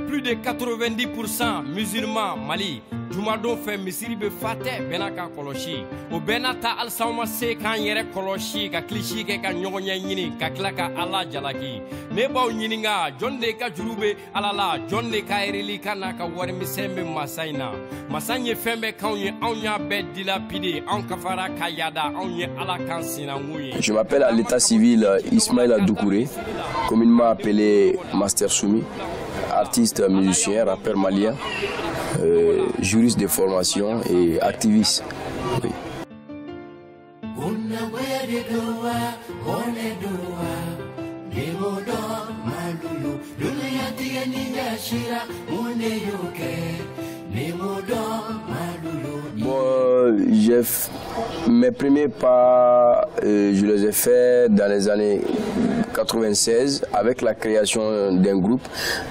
plus de 90% musulmans Mali. Jumadon fait misiri be fate benaka koloshi. O benata al sauma se kan yere koloshi ka klishi ke ka nyonya nyini ka klaka ala jalaki. Ne baw nyininga jonde ka jurube alala jonde ka erili kana ka wari misembe masaina. Masanye fembe kanye anya be dilapide an kafara kayada anye ala kansina nguye. Je m'appelle à l'état civil Ismaïla Doucouré, communément appelé Master Soumi, artiste, musicien, rappeur malien, juriste de formation et activiste. Oui. Bon, mes premiers pas, je les ai faits dans les années 96 avec la création d'un groupe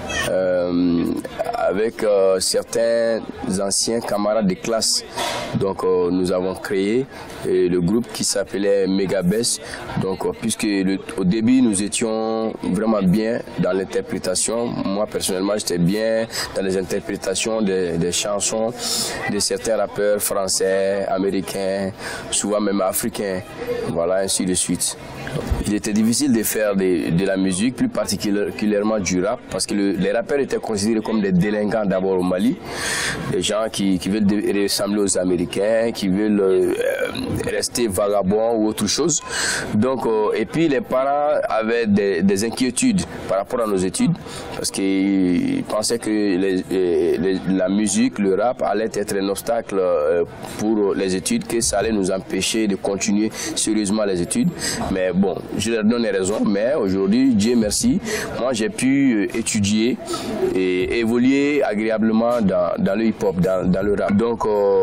avec certains anciens camarades de classe. Donc nous avons créé le groupe qui s'appelait Megabess. Donc puisque au début nous étions vraiment bien dans l'interprétation. Moi personnellement j'étais bien dans les interprétations des chansons de certains rappeurs français, américains, souvent même africains. Voilà, ainsi de suite. Il était difficile de faire de la musique, plus particulièrement du rap, parce que les rappeurs étaient considérés comme des délinquants d'abord au Mali, des gens qui veulent ressembler aux Américains, qui veulent rester vagabonds ou autre chose. Donc, et puis les parents avaient des inquiétudes par rapport à nos études, parce qu'ils pensaient que la musique, le rap allait être un obstacle pour les études, que ça allait nous empêcher de continuer sérieusement les études. Mais bon, je leur donne raison, mais aujourd'hui, Dieu merci, moi j'ai pu étudier et évoluer agréablement dans le hip-hop, dans le rap. Donc,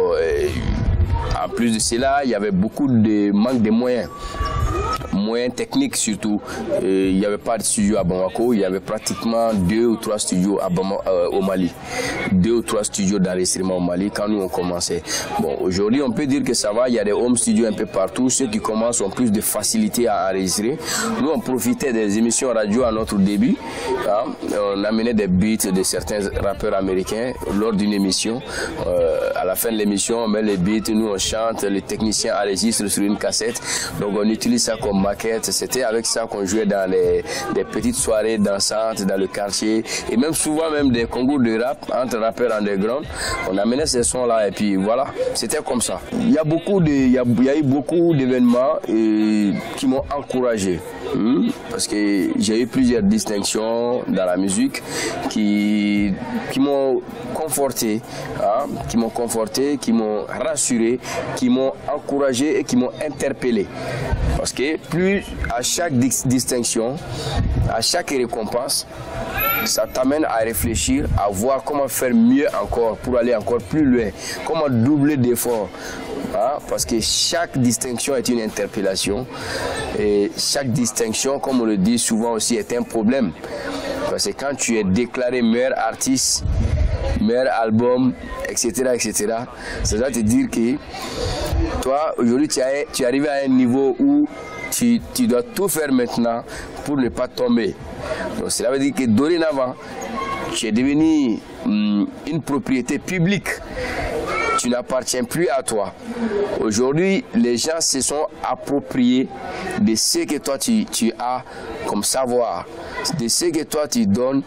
en plus de cela, il y avait beaucoup de manque de moyens techniques surtout. Il n'y avait pas de studio à Bamako, il y avait pratiquement 2 ou 3 studios au Mali. 2 ou 3 studios d'enregistrement au Mali quand nous on commençait. Bon, aujourd'hui on peut dire que ça va, il y a des home studios un peu partout. Ceux qui commencent ont plus de facilité à enregistrer. Nous on profitait des émissions radio à notre début. Hein. On amenait des beats de certains rappeurs américains lors d'une émission. À la fin de l'émission, on met les beats, nous on chante, les techniciens enregistrent sur une cassette. Donc on utilise ça comme maquette. C'était avec ça qu'on jouait dans des petites soirées dansantes dans le quartier et même souvent même des concours de rap entre rappeurs underground. On amenait ces sons là et puis voilà, c'était comme ça. Il y a eu beaucoup d'événements qui m'ont encouragé. Parce que j'ai eu plusieurs distinctions dans la musique qui m'ont conforté, hein, qui m'ont rassuré, qui m'ont encouragé et qui m'ont interpellé. Parce que plus à chaque distinction, à chaque récompense, ça t'amène à réfléchir, à voir comment faire mieux encore pour aller encore plus loin, comment doubler d'efforts. Hein, parce que chaque distinction est une interpellation et chaque distinction, comme on le dit souvent aussi, est un problème. Parce que quand tu es déclaré meilleur artiste, meilleur album, etc., ça doit te dire que toi, aujourd'hui, tu es arrivé à un niveau où tu dois tout faire maintenant pour ne pas tomber. Donc cela veut dire que dorénavant, tu es devenu une propriété publique. Tu n'appartiens plus à toi. Aujourd'hui, les gens se sont appropriés de ce que toi tu as comme savoir, de ce que toi tu donnes,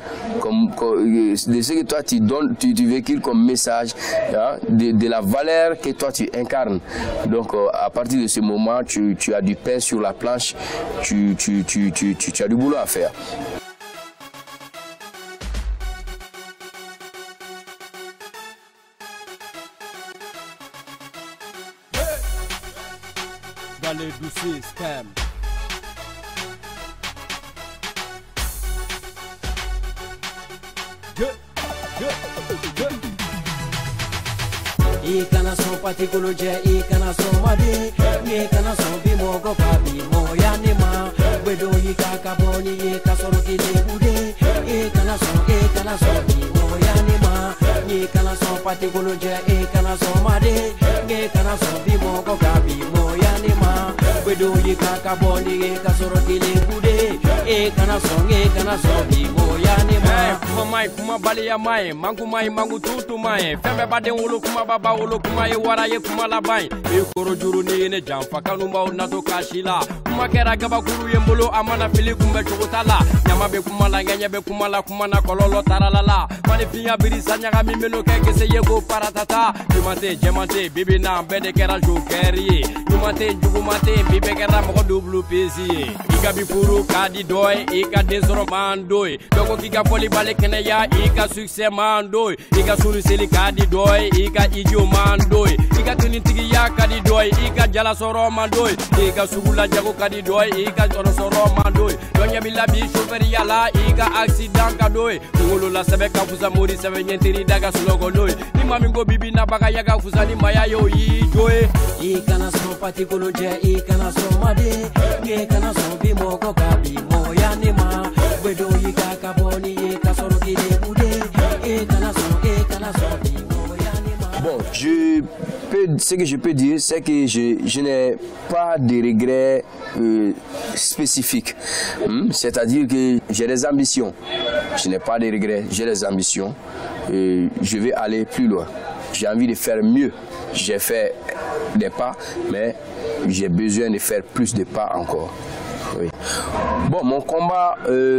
de ce que toi tu véhicules comme message, hein, de la valeur que toi tu incarnes. Donc à partir de ce moment, tu as du pain sur la planche, tu as du boulot à faire. Les douces scam. Ikana son patikolo je ikana son madi ikana son bimo go papi mo yanima wedo ikaka boni ikasoro kide bude ikana son bimo yanima ikana son patikolo je ikana son madi ikana son bimo go papi mo yanima wedo ikaka boni ikasoro kide bude ikana son bimo yanima. mai kuma baliya mai mangu mai mangu tutu mai fembe baden wolo kuma baba wolo kuma ye waraye kuma labai e koro juru ni ne jamfa kanu ma nato kashila kuma kera gaba kuru yembolo amana fili kumbe chukutala nyama be kuma la ngenya be kuma la kuma na kololo taralala mani finya biri sanya ga mimeno keke se yego paratata jemante bibi na bede kera jokeri jumate jugumate bibe kera mo double pesi iga bi furu kadi doy iga desoro mandoy dogo kiga foli bale kene ya iga succès mandoy iga sulu seli kadi doy iga ijo mandoy iga tigi ya kadi doy iga jala soro mandoy iga sugula jago kadi doy iga soro mandoy donya bilabi chauffeur yala iga accident kadoy ngolo la sebe ka fuza mori sebe nyentiri daga sulogo doy ni mamingo bibi na baka yaga fuza ni maya yo yi joy ikana so patikolo je ikana so made ye kana so bi mogo kabi moya ni ma wedo yika kaboni ye kasoro kide bude ikana so bi moya ni ma. Bon, ce que je peux dire, c'est que je n'ai pas de regrets spécifiques. C'est-à-dire que j'ai des ambitions. Je n'ai pas de regrets, j'ai des ambitions. Je vais aller plus loin. J'ai envie de faire mieux. J'ai fait des pas, mais j'ai besoin de faire plus de pas encore. Oui. Bon, mon combat,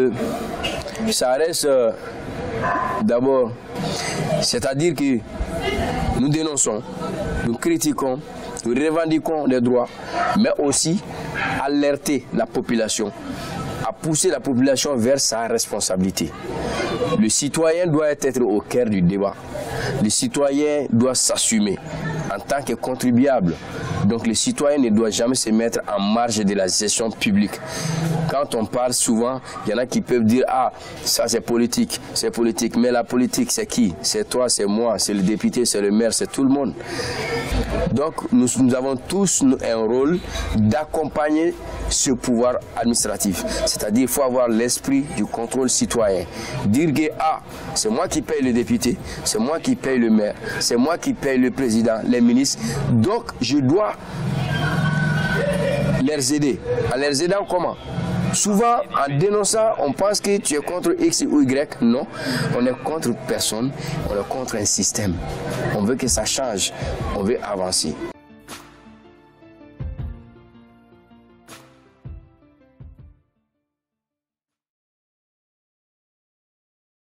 ça reste d'abord, c'est-à-dire que nous dénonçons, nous critiquons, nous revendiquons des droits, mais aussi alerter la population, à pousser la population vers sa responsabilité. Le citoyen doit être au cœur du débat. Le citoyen doit s'assumer en tant que contribuable. Donc le citoyen ne doit jamais se mettre en marge de la gestion publique. Quand on parle souvent, il y en a qui peuvent dire « Ah, ça c'est politique. » Mais la politique, c'est qui? C'est toi, c'est moi, c'est le député, c'est le maire, c'est tout le monde. Donc nous avons tous un rôle d'accompagner ce pouvoir administratif. C'est-à-dire qu'il faut avoir l'esprit du contrôle citoyen. Dire que ah, c'est moi qui paye le député, c'est moi qui paye le maire, c'est moi qui paye le président, les ministres. Donc je dois les aider. En les aidant comment? Souvent, en dénonçant, on pense que tu es contre X ou Y. Non, on est contre personne, on est contre un système. On veut que ça change, on veut avancer.